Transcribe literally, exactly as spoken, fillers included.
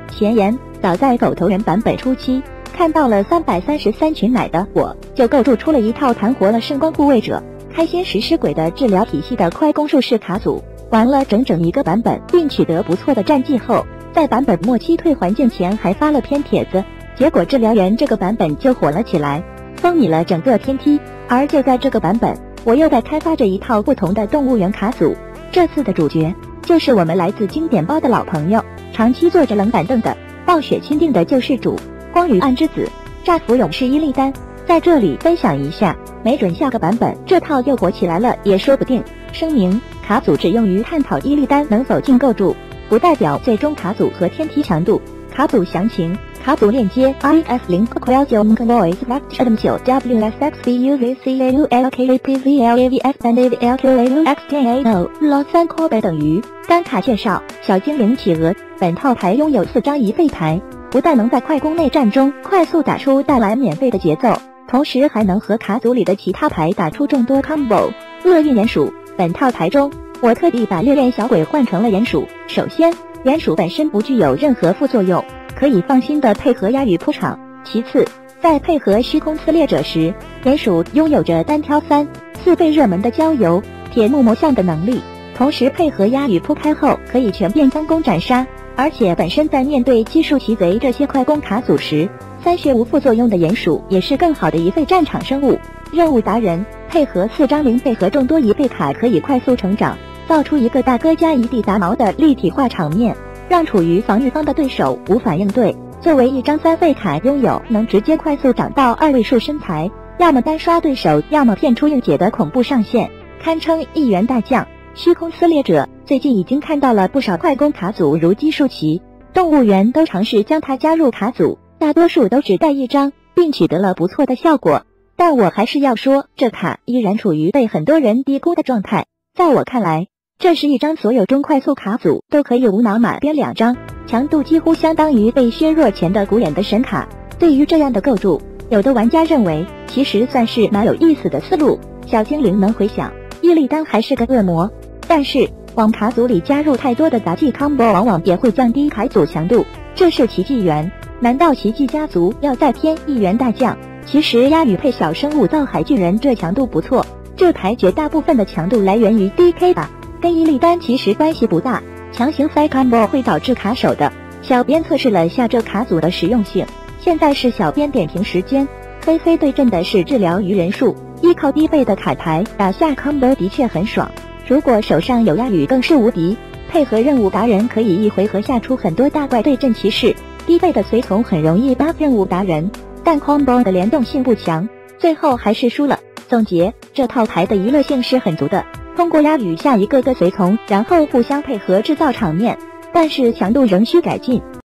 前言：早在狗头人版本初期，看到了三百三十三群奶的我，就构筑出了一套盘活了圣光护卫者、开心食尸鬼的治疗体系的快攻术士卡组。玩了整整一个版本，并取得不错的战绩后，在版本末期退环境前还发了篇帖子，结果治疗员这个版本就火了起来，风靡了整个天梯。而就在这个版本，我又在开发着一套不同的动物园卡组，这次的主角就是我们来自经典包的老朋友，长期坐着冷板凳的暴雪钦定的救世主光与暗之子乍服勇士伊利丹。在这里分享一下，没准下个版本这套又火起来了也说不定。声明：卡组只用于探讨伊利丹能否进构筑，不代表最终卡组和天梯强度。卡组详情：卡组链接 I S link quality voice adam 九 w s x v u v c a u l k p v l a v f and a v l q a u x j a o log 三 core 等于单卡介绍。小精灵企鹅，本套牌拥有四张一费牌，不但能在快攻内战中快速打出带来免费的节奏，同时还能和卡组里的其他牌打出众多 combo。厄运鼹鼠，本套牌中我特地把猎刃小鬼换成了鼹鼠。首先，鼹鼠本身不具有任何副作用，可以放心的配合鸦羽铺场。其次，在配合虚空撕裂者时，鼹鼠拥有着单挑三四倍热门的郊游铁木魔像的能力，同时配合鸦羽铺开后可以全变三攻斩杀。而且本身在面对奇术奇贼这些快攻卡组时，三血无副作用的鼹鼠也是更好的一费战场生物。任务达人，配合四张零费和众多一倍卡可以快速成长，造出一个大哥加一地杂毛的立体化场面，让处于防御方的对手无法应对。作为一张三费卡，拥有能直接快速长到二位数身材，要么单刷对手，要么骗出硬解的恐怖上限，堪称一员大将。虚空撕裂者，最近已经看到了不少快攻卡组如基数奇、动物园都尝试将它加入卡组，大多数都只带一张，并取得了不错的效果。但我还是要说，这卡依然处于被很多人低估的状态。在我看来，这是一张所有中快速卡组都可以无脑买编两张，强度几乎相当于被削弱前的古典的神卡。对于这样的构筑，有的玩家认为其实算是蛮有意思的思路。小精灵能回想，伊利丹还是个恶魔，但是往卡组里加入太多的杂技 combo 往往也会降低卡组强度，这是奇迹源。难道奇迹家族要再添一员大将？其实鸦羽配小生物造海巨人这强度不错，这牌绝大部分的强度来源于 D K 吧，跟伊利丹其实关系不大。强行塞 combo 会导致卡手的。小编测试了下这卡组的实用性，现在是小编点评时间。黑黑对阵的是治疗鱼人数，依靠低倍的卡牌打下 combo 的确很爽。如果手上有鸦羽更是无敌，配合任务达人可以一回合下出很多大怪对阵骑士，低倍的随从很容易 buff 任务达人，但 combo 的联动性不强，最后还是输了。总结，这套牌的娱乐性是很足的，通过鸦羽下一个个随从，然后互相配合制造场面，但是强度仍需改进。